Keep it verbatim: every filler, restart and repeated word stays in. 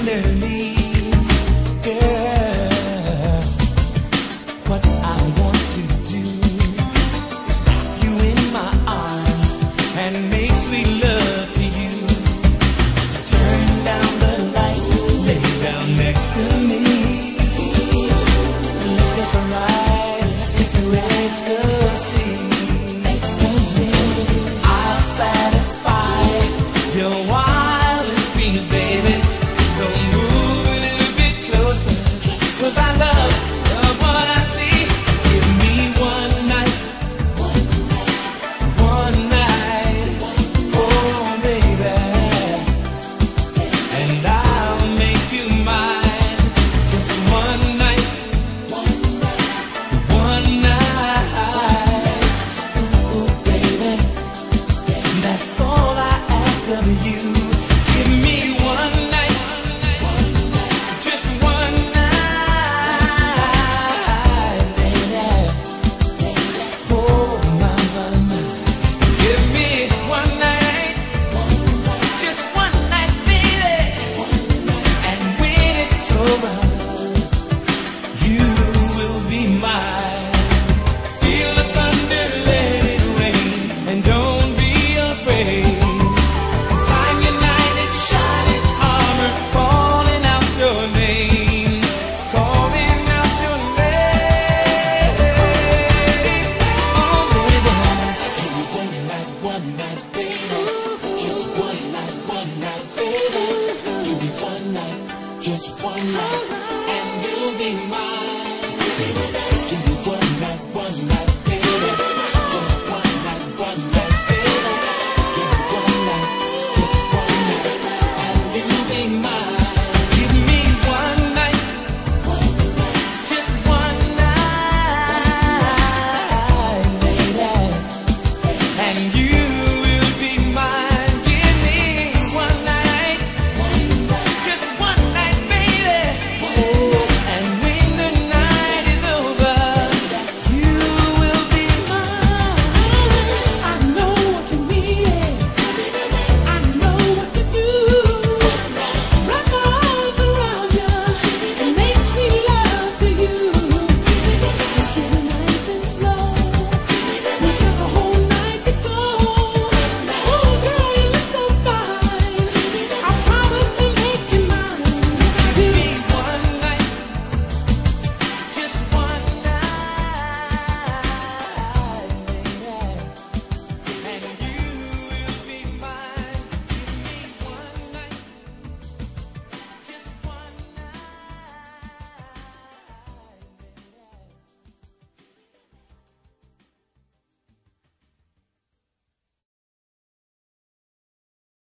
tenderly, girl. What I want to do is wrap you in my arms and make sweet love to you. So turn down the lights, lay down next to me. Let's take a ride, let's get to ecstasy. Ecstasy. I'll satisfy your wildest dreams, baby. So move a little bit closer, 'cause I love, love what I see. Give me one night, one night, oh baby, and I'll make you mine. Just one night, one night, ooh baby, that's all I ask of you. Give me one night, just one night, baby. Oh my, my, my. Give me one night, just one night, baby. And when it's over, you will be mine. Feel the thunder, let it rain, and don't be afraid. 'Cause I'm your knight in shining armor, calling out your name, calling out your name. Oh baby, give me one night, one night, baby. Just one night, one night, baby. Give me one night, just one night, and you'll be mine. Give me one night, one night, baby. Just one night, one night, baby. Give me one night, just one night, and you'll be mine.